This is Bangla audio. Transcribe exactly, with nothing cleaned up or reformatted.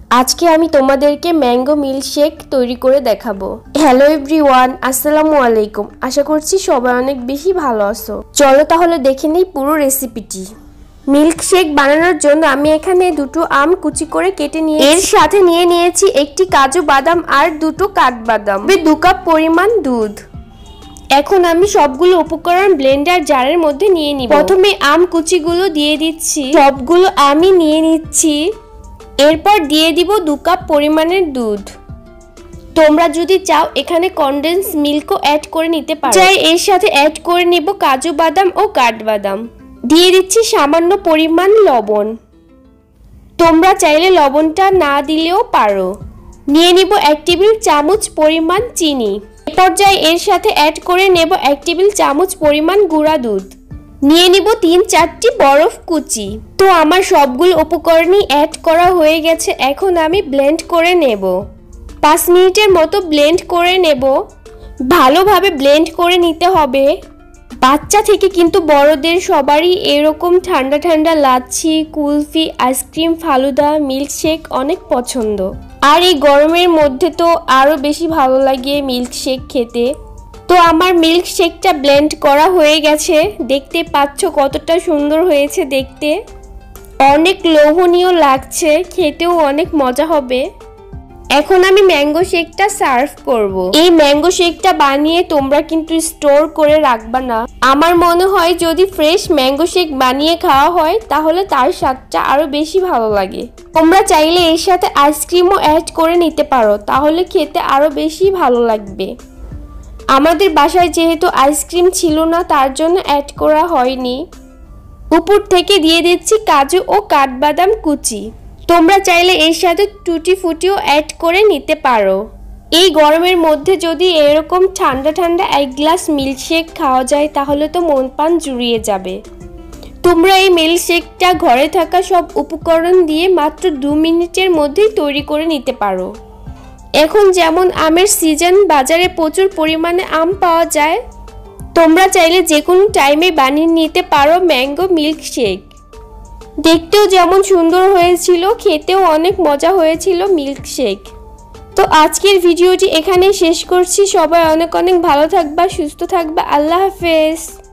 আজকে আমি তোমাদেরকে ম্যাঙ্গো মিল্কশেক তৈরি করে দেখাবো। হ্যালো এভরিওয়ান, আসসালামু আলাইকুম। আশা করছি সবাই অনেক বেশি ভালো আছো। চলো তাহলে দেখে নেই পুরো রেসিপিটি। মিল্কশেক বানানোর জন্য আমি এখানে দুটো আম কুচি করে কেটে নিয়ে এর সাথে নিয়ে নিয়েছি একটি কাজু বাদাম আর দুটো কাঠবাদাম, দু কাপ পরিমাণ দুধ। এখন আমি সবগুলো উপকরণ ব্লেন্ডার জারের মধ্যে নিয়ে নিব। প্রথমে আম কুচিগুলো দিয়ে দিচ্ছি, সবগুলো আমি নিয়ে নিচ্ছি। এরপর দিয়ে দিব দু কাপ পরিমাণের দুধ। তোমরা যদি চাও এখানে কনডেন্স মিল্কও অ্যাড করে নিতে পারো। চাই এর সাথে অ্যাড করে নিব কাজু বাদাম ও কাঠবাদাম। দিয়ে দিচ্ছি সামান্য পরিমাণ লবণ। তোমরা চাইলে লবণটা না দিলেও পারো। নিয়ে নিব এক টেবিল চামচ পরিমাণ চিনি। এ পর্যায়ে এর সাথে অ্যাড করে নেব এক টেবিল চামচ পরিমাণ গুঁড়া দুধ। নিয়ে নিব তিন চারটি বরফ কুচি। তো আমার সবগুলো উপকরণই অ্যাড করা হয়ে গেছে। এখন আমি ব্লেন্ড করে নেব। পাঁচ মিনিটের মতো ব্লেন্ড করে নেব। ভালোভাবে ব্লেন্ড করে নিতে হবে। বাচ্চা থেকে কিন্তু বড়দের সবারই এরকম ঠান্ডা ঠান্ডা লাচ্ছি, কুলফি, আইসক্রিম, ফালুদা, মিল্কশেক অনেক পছন্দ। আর এই গরমের মধ্যে তো আরও বেশি ভালো লাগে মিল্কশেক খেতে। তো আমার মিল্কশেকটা ব্লেন্ড করা হয়ে গেছে। দেখতে পাচ্ছ কতটা সুন্দর হয়েছে দেখতে। অনেক লোভনীয় লাগছে, খেতেও অনেক মজা হবে। এখন আমি ম্যাঙ্গো শেকটা সার্ভ করব। এই ম্যাঙ্গো শেকটা বানিয়ে তোমরা কিন্তু স্টোর করে রাখবা না। আমার মনে হয় যদি ফ্রেশ ম্যাঙ্গো শেক বানিয়ে খাওয়া হয় তাহলে তার স্বাদটা আরো বেশি ভালো লাগে। তোমরা চাইলে এর সাথে আইসক্রিমও অ্যাড করে নিতে পারো, তাহলে খেতে আরো বেশি ভালো লাগবে। আমাদের বাসায় যেহেতু আইসক্রিম ছিল না তার জন্য অ্যাড করা হয়নি। উপর থেকে দিয়ে দিচ্ছি কাজু ও কাঠবাদাম কুচি। তোমরা চাইলে এর সাথে টুটি ফুটিও অ্যাড করে নিতে পারো। এই গরমের মধ্যে যদি এরকম ঠান্ডা ঠান্ডা এক গ্লাস মিল্কশেক খাওয়া যায় তাহলে তো মন প্রাণ জুড়িয়ে যাবে। তোমরা এই মিল্কশেকটা ঘরে থাকা সব উপকরণ দিয়ে মাত্র দু মিনিটের মধ্যেই তৈরি করে নিতে পারো। এখন যেমন আমের সিজন, বাজারে প্রচুর পরিমাণে আম পাওয়া যায়। তোমরা চাইলে যে কোনো টাইমে বানিয়ে নিতে পারো ম্যাঙ্গো মিল্কশেক। দেখতেও যেমন সুন্দর হয়েছিল, খেতেও অনেক মজা হয়েছিল মিল্কশেক। তো আজকের ভিডিওটি এখানেই শেষ করছি। সবাই অনেক অনেক ভালো থাকবা, সুস্থ থাকবা। আল্লাহ হাফেজ।